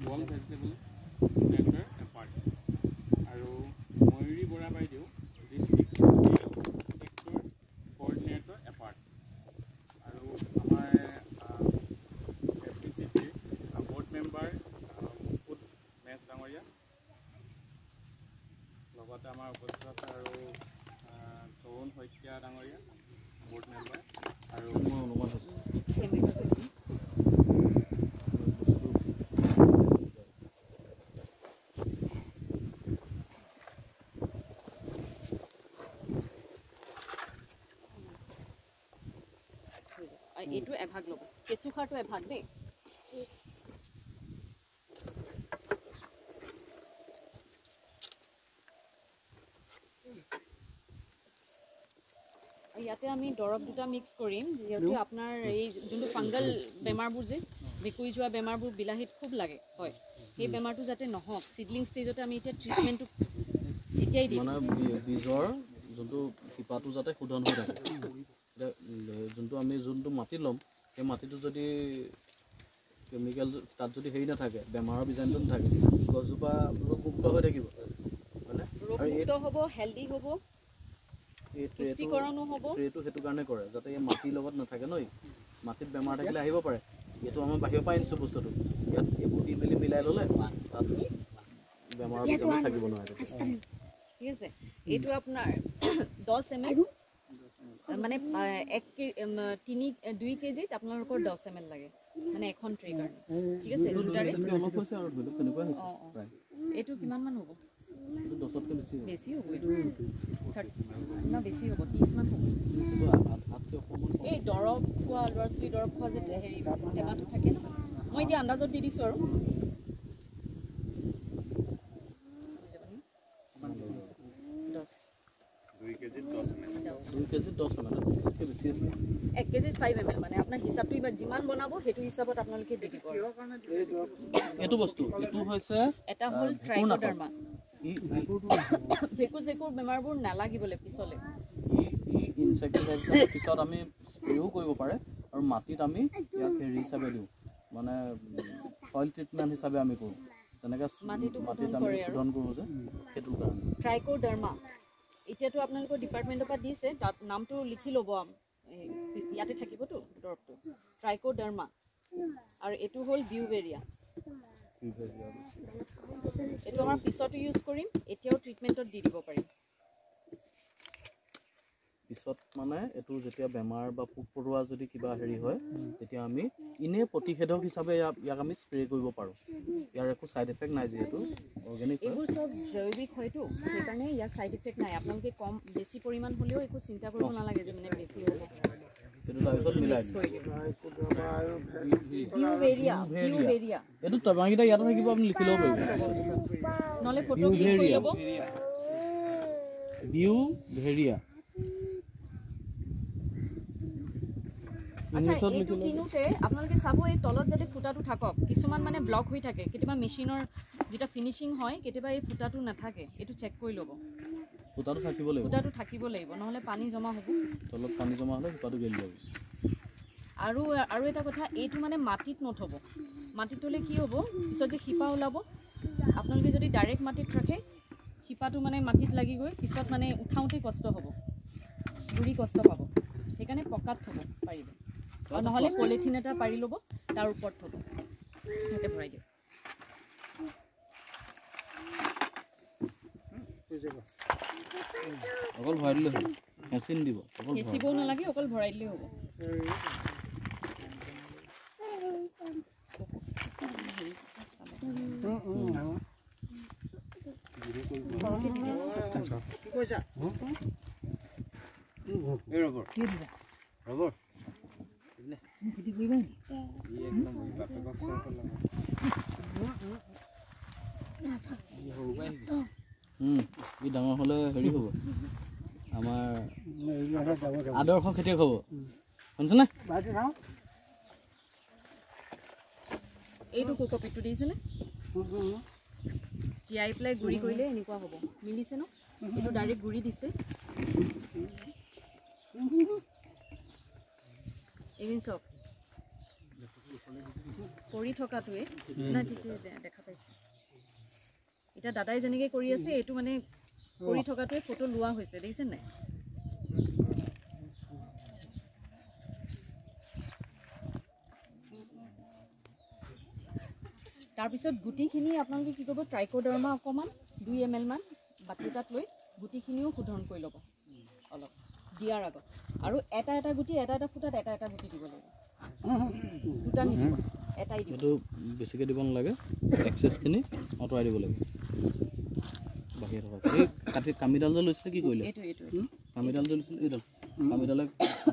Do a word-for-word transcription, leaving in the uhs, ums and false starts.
বল vegetable centre apart আৰু ময়ূৰী বৰা বাইদেউ district social sector coordinator APART আৰু আমাৰ এফ পি চি টিৰ ব'ৰ্ড মেম্বাৰ মুকুট মেচ ডাঙৰীয়া লগতে আমাৰ উপস্থিত আছে আৰু তৰুণ শইকীয়া ডাঙৰীয়া ব'ৰ্ড মেম্বাৰ আৰু মই অনুমান হৈছোঁ এইটো এভাগ ল'ব কেঁচুখাৰটো এভাগ দেই ইয়াতে আমি দৰৱ দুটা মিক্স কৰিম যিহেতু আপোনাৰ এই যোনটো ফাংগাল বেমাৰবোৰ যে বেকুৰি যোৱা বেমাৰবোৰ বিলাহীত খুব লাগে হয় সেই বেমাৰটো যাতে নহওক সিডলিং ষ্টেজতে আমি এতিয়া ট্ৰিটমেণ্টটো এতিয়াই দিম মানে বীজৰ যোনটো শিপাটো যাতে শোধন হৈ থাকে যোনটো আমি যোনটো মাটি ল'ম সেই মাটিটো যদি কেমিকেল তাত যদি হেৰি নাথাকে বেমাৰৰ বীজাণুটো নাথাকে গছজোপা ৰোগমুক্ত হৈ থাকিব হয়নে ৰোগমুক্ত হ'ব হেল্ডি হ'ব এই ট্ৰেটো ট্ৰেটো সেইটো কাৰণে কৰে যাতে এই মাটিৰ লগত নাথাকে ন মাটিত বেমাৰ থাকিলে আহিব পাৰে এইটো আমাৰ বাহিৰৰ পৰা আনিছোঁ বস্তুটো ইয়াত এইবোৰ দি মেলি মিলাই ল'লে তাত বেমাৰৰ বীজাণু থাকিব নোৱাৰে ঠিক আছে এইটো আপোনাৰ দহ এম এল মানে এক তিনি দুই কেজিত আপোনালোকৰ দহ এম এল লাগে মানে এখন ট্ৰে কাৰণে ঠিক আছে এইটো কিমান মান হ'ব দহতকৈ বেছি বেছি হ'ব এইটো না বেছি হ'ব ত্ৰিছ মান হ'ব এই দৰৱ খোৱা ল'ৰা ছোৱালী দৰৱ খোৱা যে হেৰি টেমাটো থাকে ন মই এতিয়া আন্দাজত দি দিছোঁ আৰু এক কেজিত ফাইভ এম এল মানে আপোনাৰ হিচাপটো ইমান যিমান বনাব সেইটো হিচাপত আপোনালোকে দি দিব এইটো বস্তু এইটো হৈছে এটা হ'ল ট্ৰাইকোডাৰ্মা ভেঁকুৰ চেকুৰ বেমাৰবোৰ নালাগিবলৈ পিছলৈ ইনচেক্টিচাইডৰ পিছত আমি স্প্ৰেও কৰিব পাৰে আৰু মাটিত আমি ইয়াক হেৰি হিচাপে দিওঁ মানে সইল ট্ৰিটমেণ্ট হিচাপে আমি কৰোঁ তেনেকৈ মাটিটো মাটিত আমি শোধন কৰোঁ যে সেইটো কাৰণে ট্ৰাইকোডাৰ্মা এতিয়াতো আপোনালোকৰ ডিপাৰ্টমেণ্টৰ পৰা দিছে তাত নামটো লিখি ল'ব ইয়াতে থাকিবতো দৰৱটো ট্ৰাইকোডাৰ্মা আৰু এইটো হ'ল বিউভেৰিয়া এইটো আমাৰ পিছতো ইউজ কৰিম এতিয়াও ট্ৰিটমেণ্টত দি দিব পাৰিম পিছত মানে এইটো যেতিয়া বেমাৰ বা পোক পৰুৱা যদি কিবা হেৰি হয় তেতিয়া আমি ইনে প্ৰতিষেধক হিচাপে ইয়াক আমি স্প্ৰে কৰিব পাৰোঁ ইয়াৰ একো ছাইড এফেক্ট নাই যিহেতু অৰ্গেনিক এইবোৰ চব জৈৱিক হয়তো সেইকাৰণে ইয়াৰ ছাইড এফেক্ট নাই আপোনালোকে কম বেছি পৰিমাণ হ'লেও একো চিন্তা কৰিব নালাগে যে মানে বেছি হ'ব সেইটো তাৰপিছত মিলাই এইটো টেমাকেইটা ইয়াতে থাকিব আপুনি লিখি ল'ব পাৰিব নহ'লে ফটো ক্লিক কৰি ল'ব বিউভেৰিয়া আচ্ছা এইটো কিনোতে আপোনালোকে চাব এই তলত যাতে ফুটাটো থাকক কিছুমান মানে ব্লক হৈ থাকে কেতিয়াবা মেচিনৰ যেটা ফিনিশিং হয় কেতিয়াবা এই ফুটাটো নাথাকে এইটো চেক কৰি ল'ব ফুটাটো থাকিব লাগিব ফুটাটো থাকিব লাগিব নহ'লে পানী জমা হ'ব তলত পানী জমা হ'লে ফুটাটো গেলি যাব আৰু আৰু এটা কথা এইটো মানে মাটিত নথব মাটিত থ'লে কি হ'ব পিছত যে শিপা ওলাব আপোনালোকে যদি ডাইৰেক্ট মাটিত ৰাখে শিপাটো মানে মাটিত লাগি গৈ পিছত মানে উঠাওঁতে কষ্ট হ'ব গুৰি কষ্ট পাব সেইকাৰণে পকাত থ'ব পাৰিব আৰু নহ'লে পলিথিন এটা পাৰি ল'ব তাৰ ওপৰত থ'ব সিহঁতে ভৰাই দিয়ক অকল ভৰাই দিলে হ'ব মেচিন দিব অকল হেঁচিবও নালাগে অকল ভৰাই দিলেই হ'ব কি কৈছা এই ৰবৰ কি দিবা ৰবৰ দিলে কি কৰিবা নি ই একদম বাপে বক্সৰ পৰা ই হউবাই হুম ই ডাঙৰ হ'লে হেৰি হ'ব আমাৰ আদৰ্শ খেতিয়ক হ'ব শুনিছনে এইটো কোকোপিটটো দিছেনে তিয়াই পেলাই গুড়ি কৰিলে এনেকুৱা হ'ব মিলিছে ন এইটো ডাইৰেক্ট গুড়ি দিছে এইখিনি চব কৰি থকাটোৱে নাই ঠিকে দেখা পাইছে এতিয়া দাদাই যেনেকৈ কৰি আছে এইটো মানে কৰি থকাটোৱে ফটো লোৱা হৈছে দেখিছে নাই তাৰপিছত গুটিখিনি আপোনালোকে কি কৰিব ট্ৰাইকোডাৰ্মা অকণমান দুই এম এল মান বাতি এটাত লৈ গুটিখিনিও শোধন কৰি ল'ব অলপ দিয়াৰ আগত আৰু এটা এটা গুটি এটা এটা ফুটাত এটা এটা গুটি দিব লাগিব দুটা নিদিব এটাই দিব এইটো বেছিকৈ দিব নালাগে এক্সেছখিনি আঁতৰাই দিব লাগে বাহিৰত থকা এই কাটি কামিডাল যে লৈছিলে কি কৰিলে এইটো এইটো কামিডাল যে লৈছিলে এইডাল কামিডালে